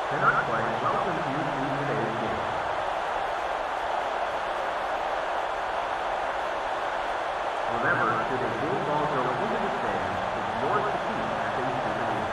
Cannot play welcomes you to today's game. Remember, should a game ball go into the stands, it's yours to keep as a souvenir.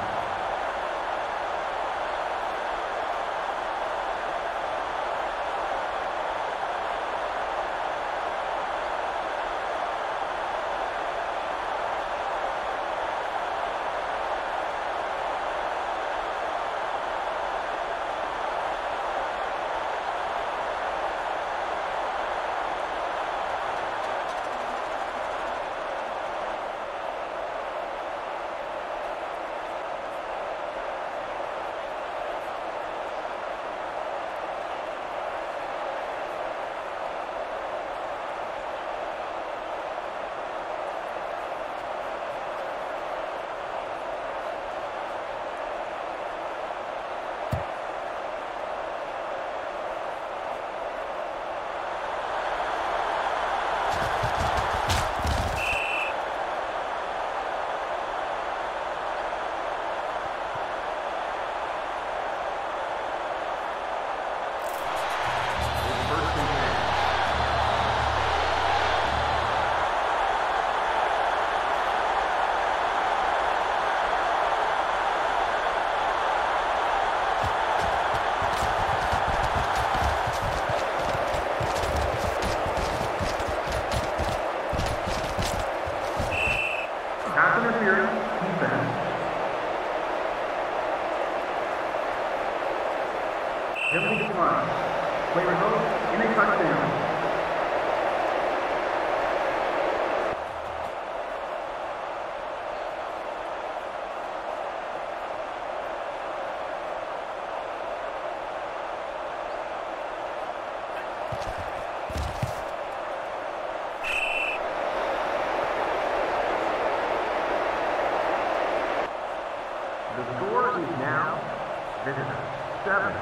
Penalty declined. Play revoked in a touchdown. The score is now visitors 7-0.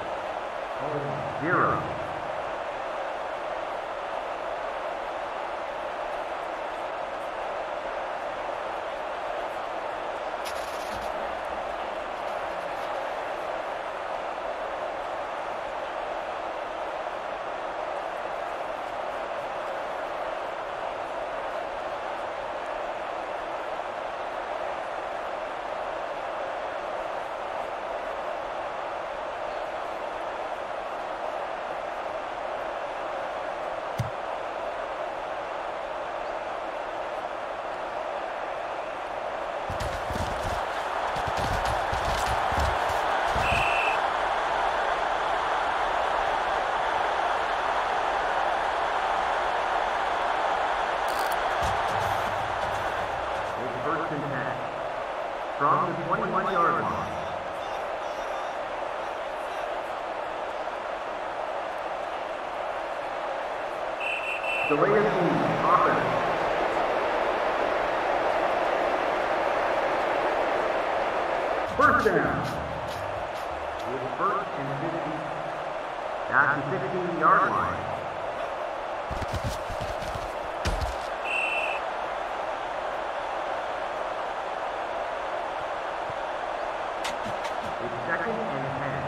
First and 10 from the 21-yard line. Delay of game, offense. First down. With first and 50 at the 15-yard line. Second and 10.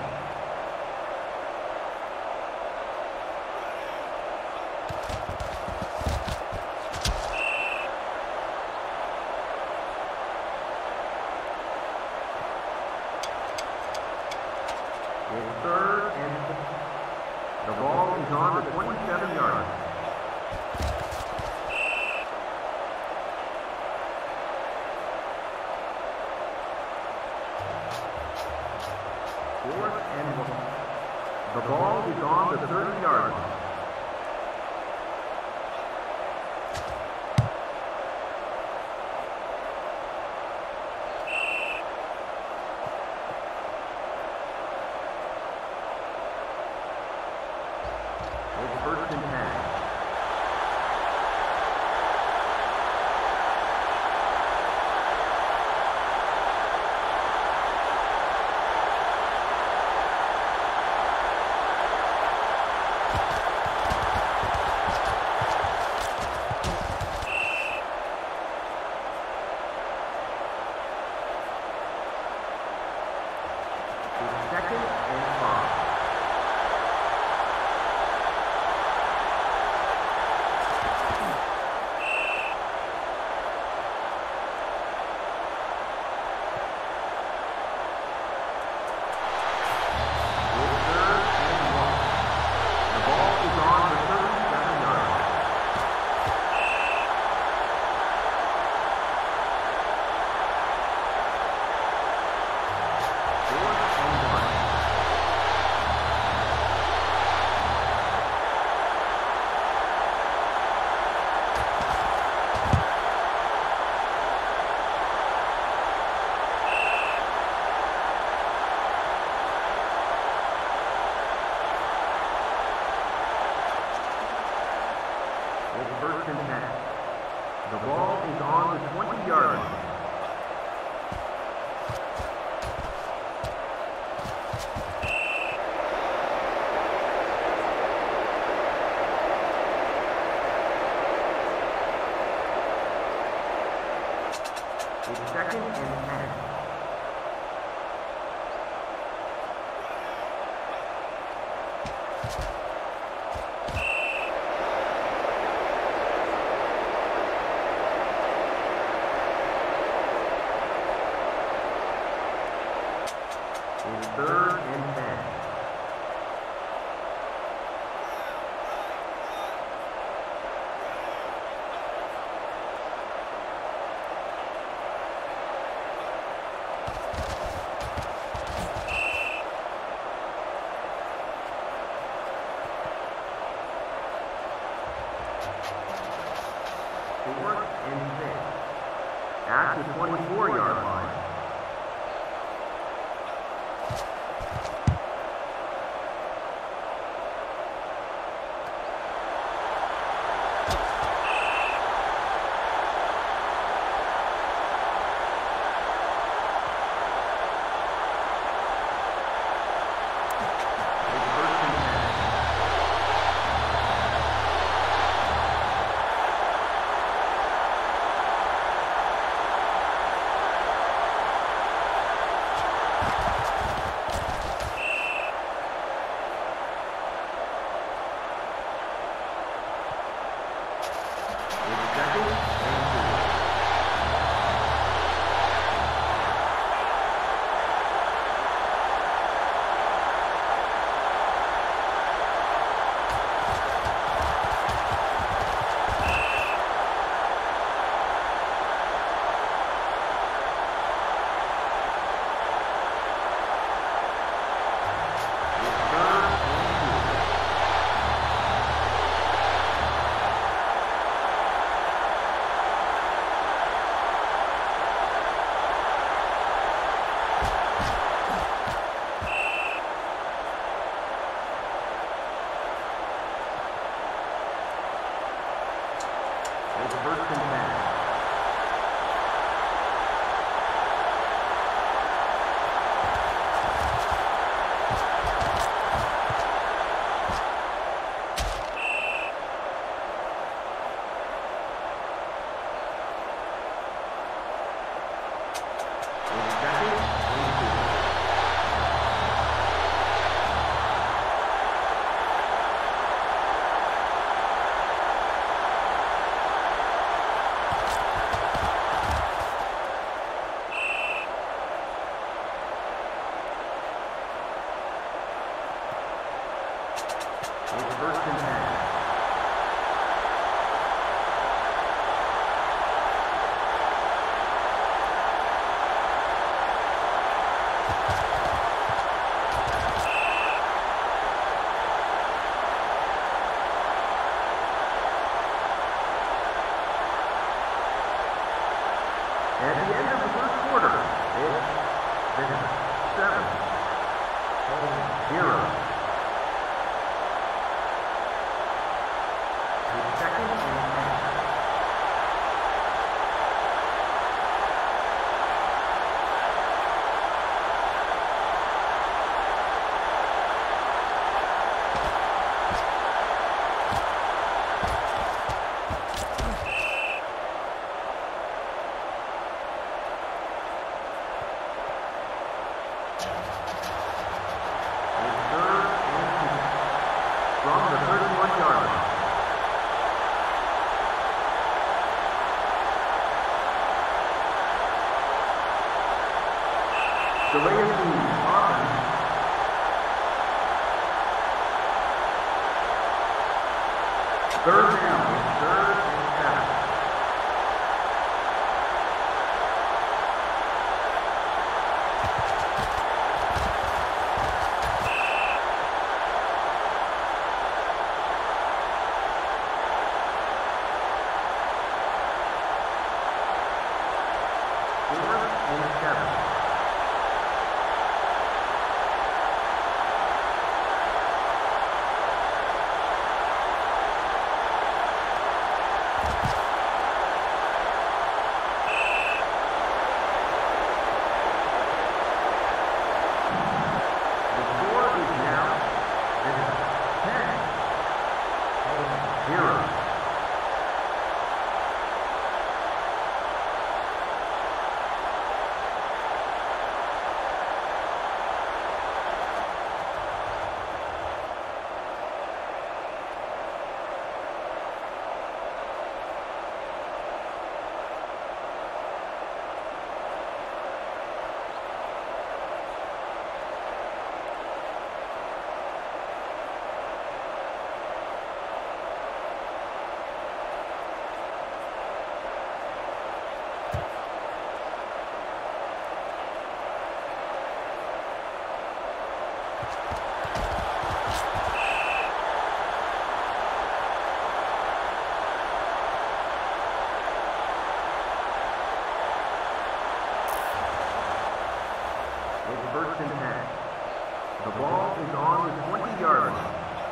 It's third and the ball is on the 27-yard line. Fourth and 1. The ball is on the 30-yard line. It's first and 10. Second second and 10. It's third and 10. Fourth and 6. At the 24-yard line. First and 10. It's first and 10. At the end of the first quarter, it's 7-0. Second and 10. From the 31-yard line. Delay of game, offense. Third down, third and 7. Fourth and 7. 10. The ball is on the 20-yard line.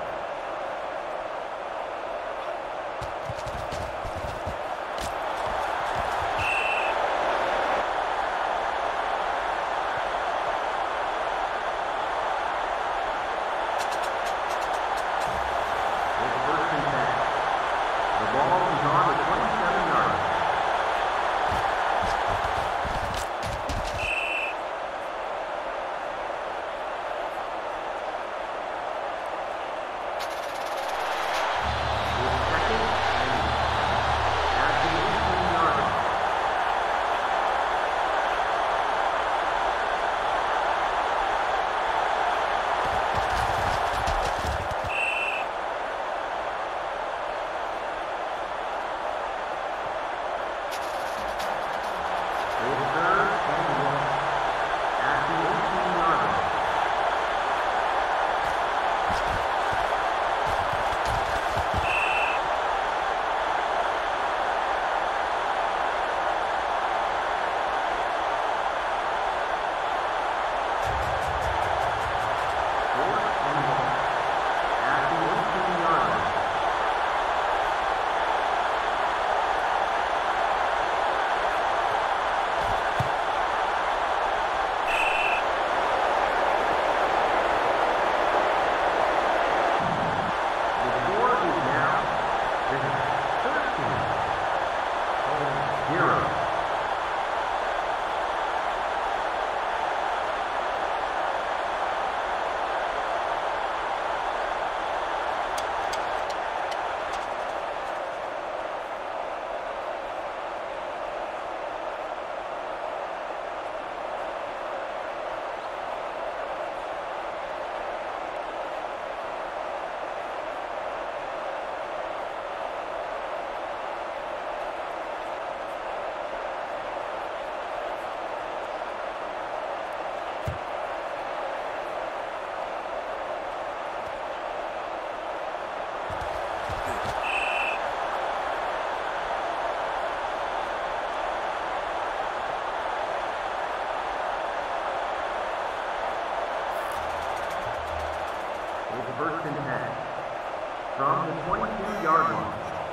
First and 10. From the 22-yard line.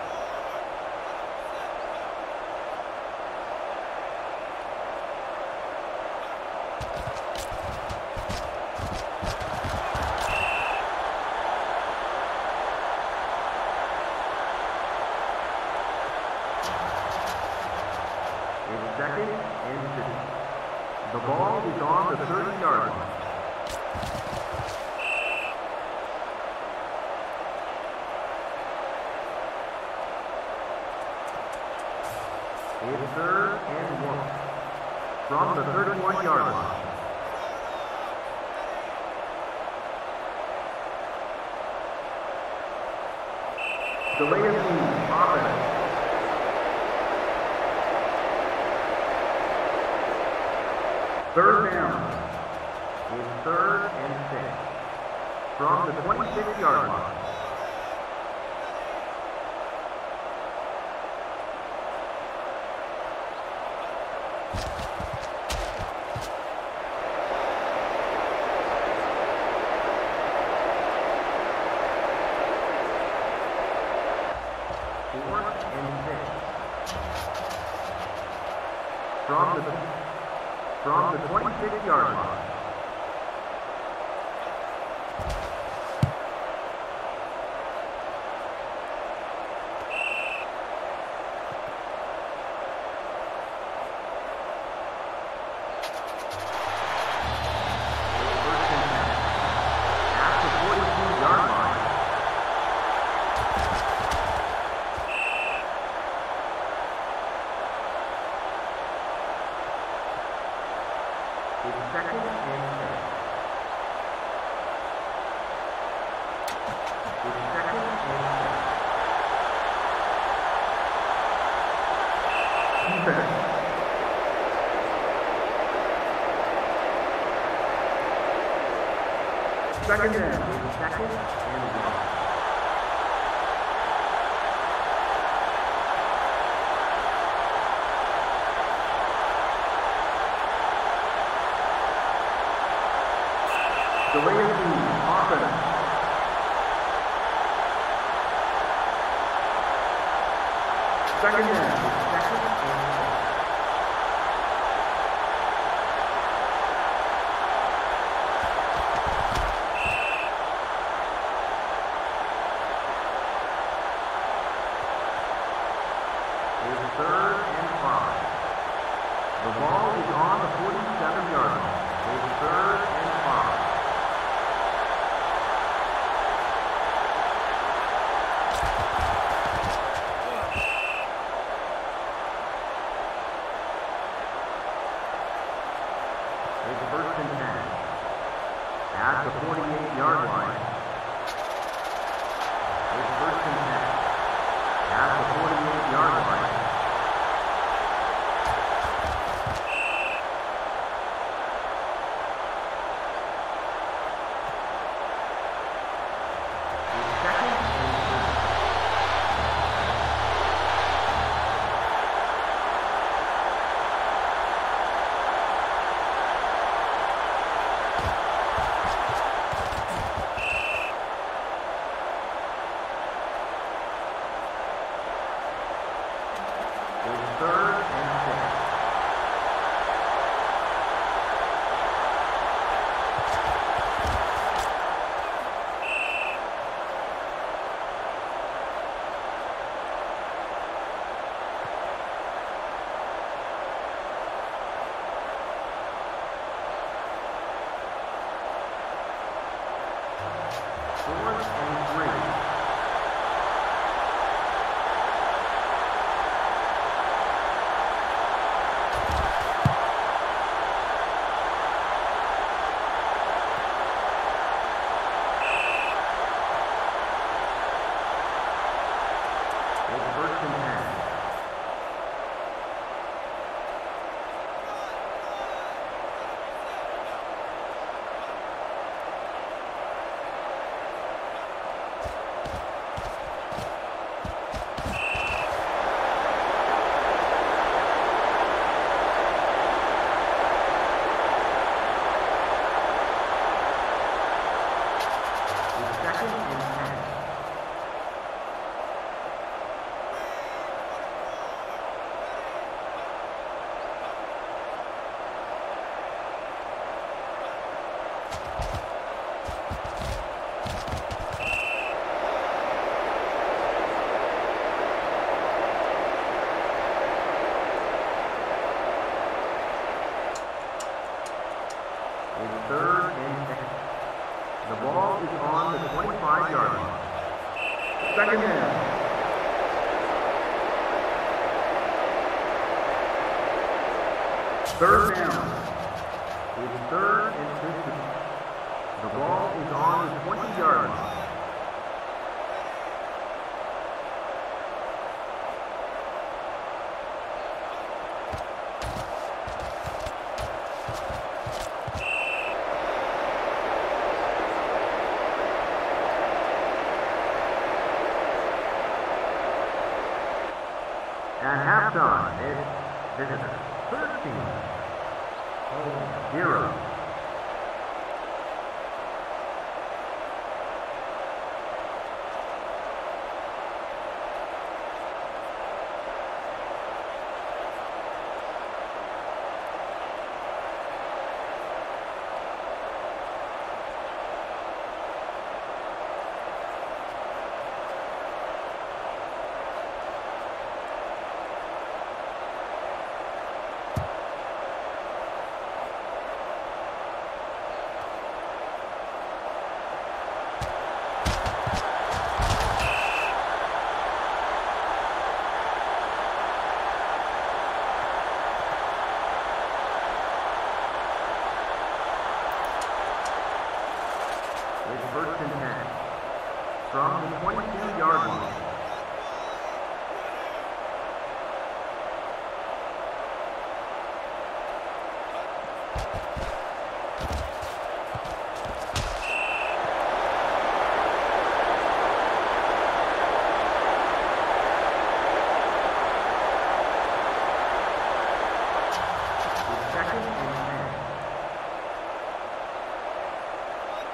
It's second and 6. The ball is on the 30-yard line. It's third and 1. From the 31-yard line. Delay of game, offense. Third down. It's third and 6. From the 26-yard line. From the 26-yard line. Second and 10. It's second and 10. Defense. Second down. It's second and 1. Delay of game, offense. Second down, second and 6. It's 3rd and 5. The ball is on the 47-yard line. It's 3rd and 5. It's 1st and 10. At the 48-yard line. It's 1st and 10. At the 48-yard line. It's 3rd and 10. The ball is on the 25-yard line. Second down. Third down. It's 3rd and 15. The ball is on the 20-yard line. At halftime, it's visitors 13-0. It's 1st and 10. From the 22-yard line. It's 2nd and 10.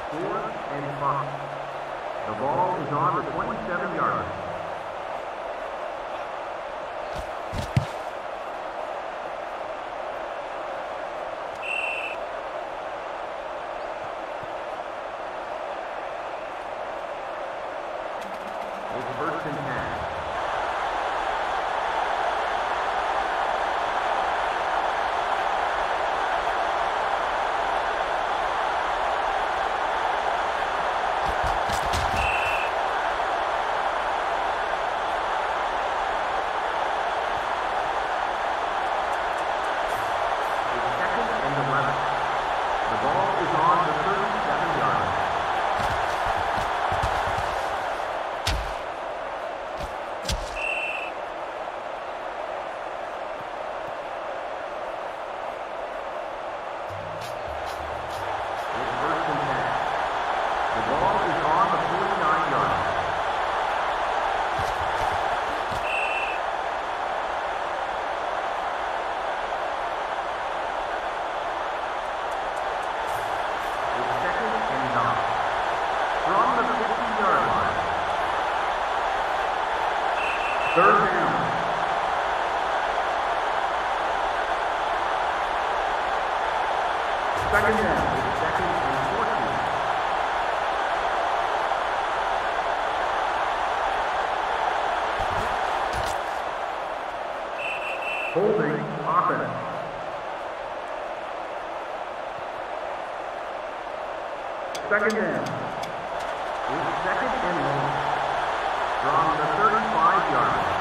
4th and 5. The ball is on the 27-yard line. It's 1st and 10. Second down. It's 2nd and 14. Holding offense. Second down. It's 2nd and 1 from the 35-yard line.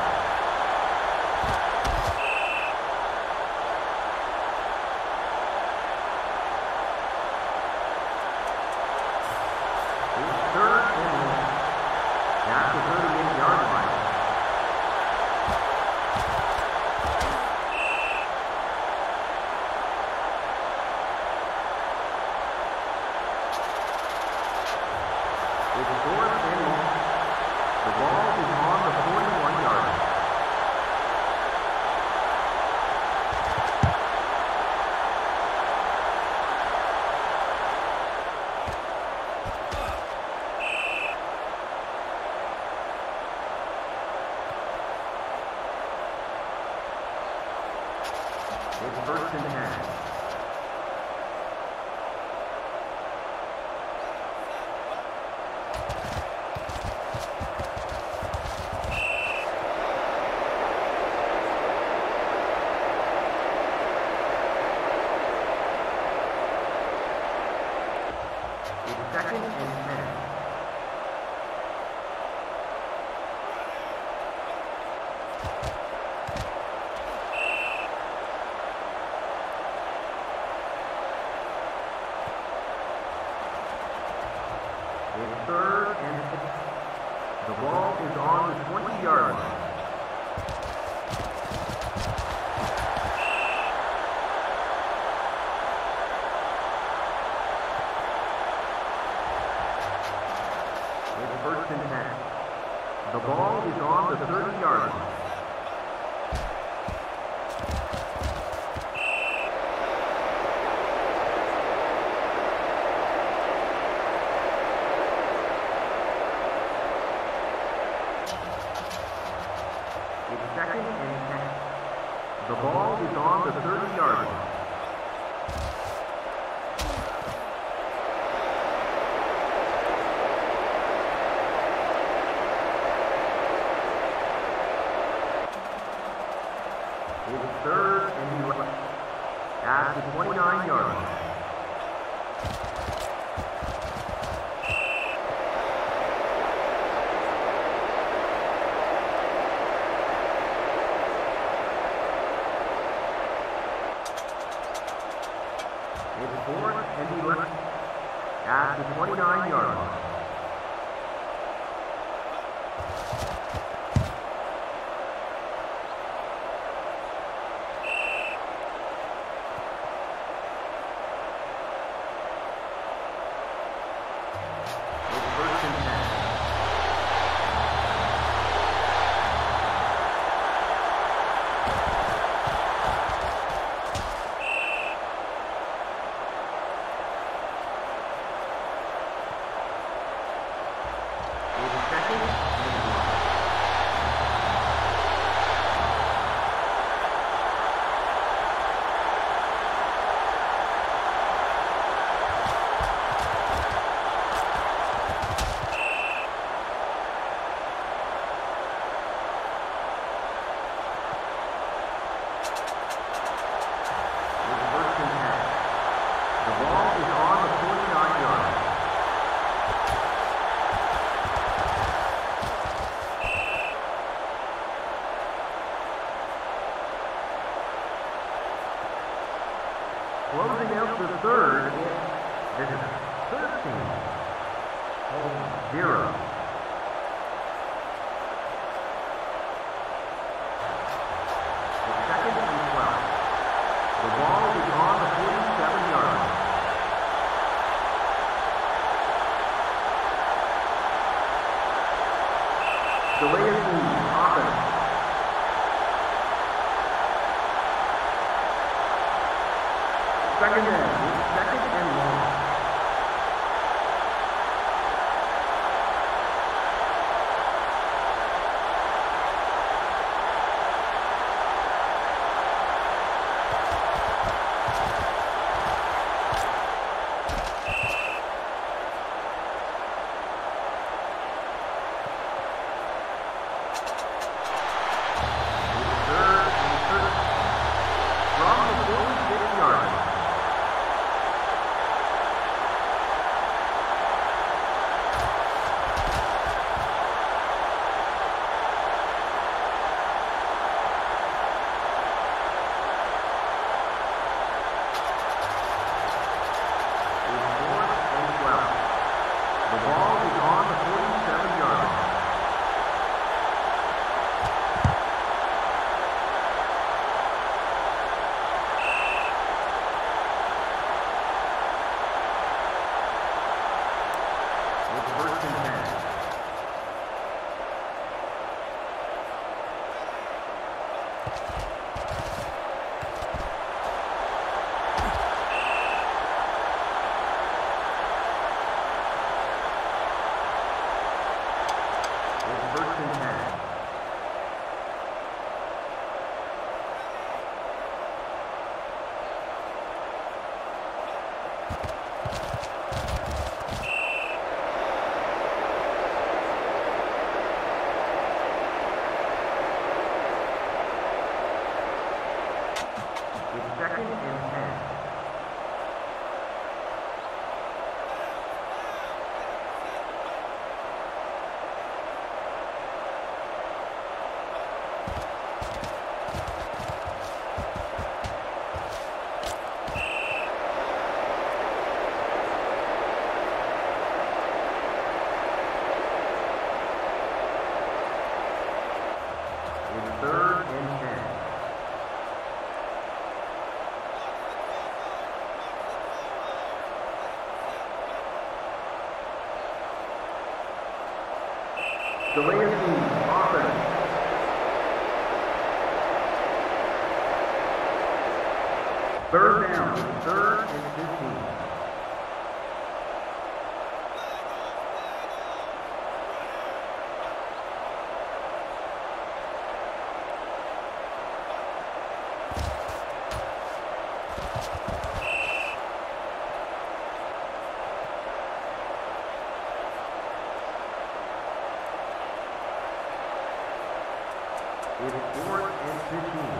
It's 1st and 10. It's 2nd and 10. It's 3rd and 6. The ball is on the 20-yard line. It's 1st and 10. The ball is on the 30-yard line. It's 2nd and 10. The ball is on the 30-yard line. It's 3rd and 11 at the 29-yard line. It's 4th and 11 at the 29-yard line. It's 1st and 10. announce the third. This is 13-0. The second and 12. The ball is on the 47-yard line. Delay of game, offense. Second and long. Delay of game, offense. Third down, 3rd and 15. It is 4th and 15.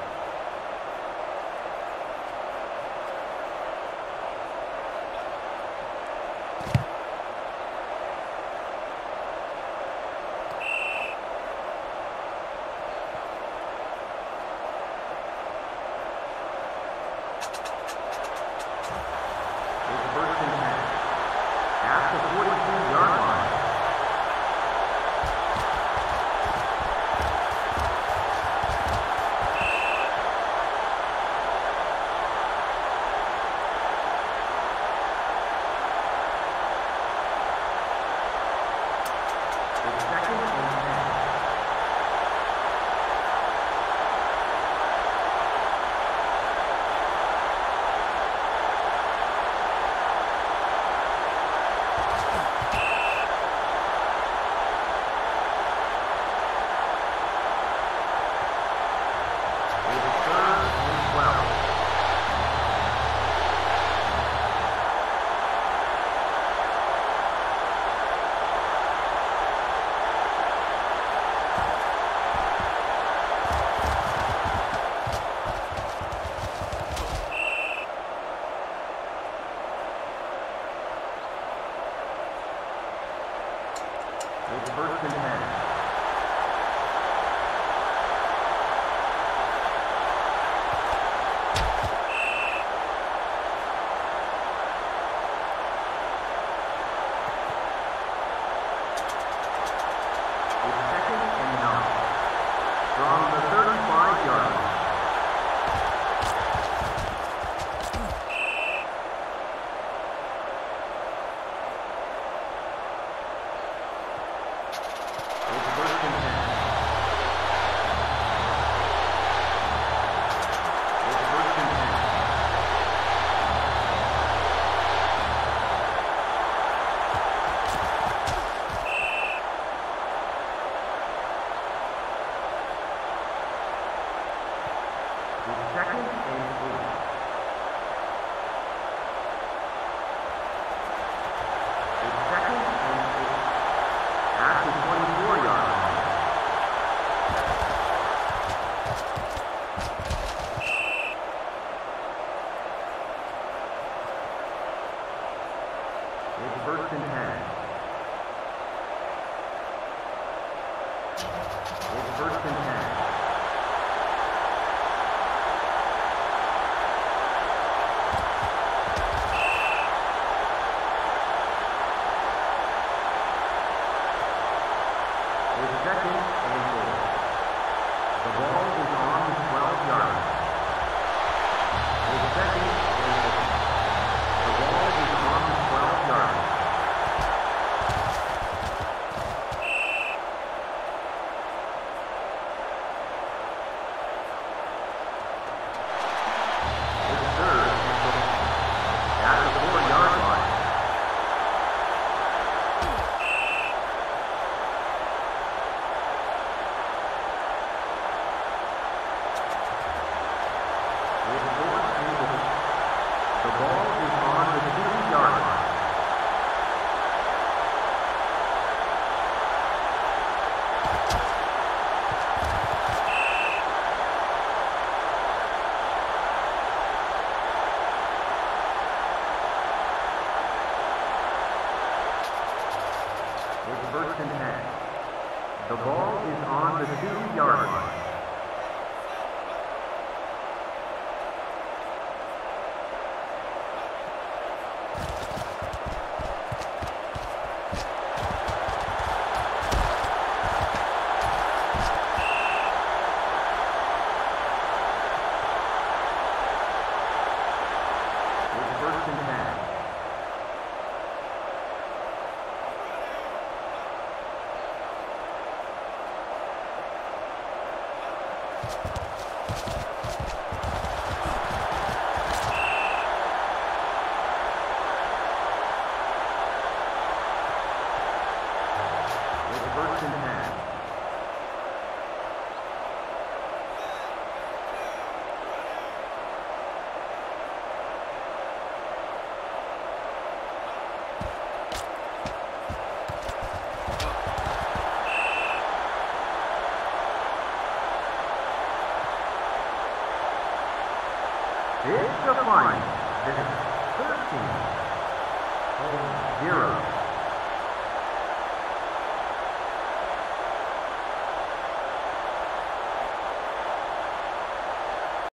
It's 1st and 10. At the 42-yard line. It's 1st and 10. It's first and 10. It's first and 10. It's second and 4. The ball is on the 12-yard line. It's second and 4. The ball is on the 12-yard line. It's third and 4. At the 4-yard line. The ball is on the 2-yard line. It's first and 10. The ball is on the 2-yard line. First and 10. It's first and 10. It's the final. This is 13-0.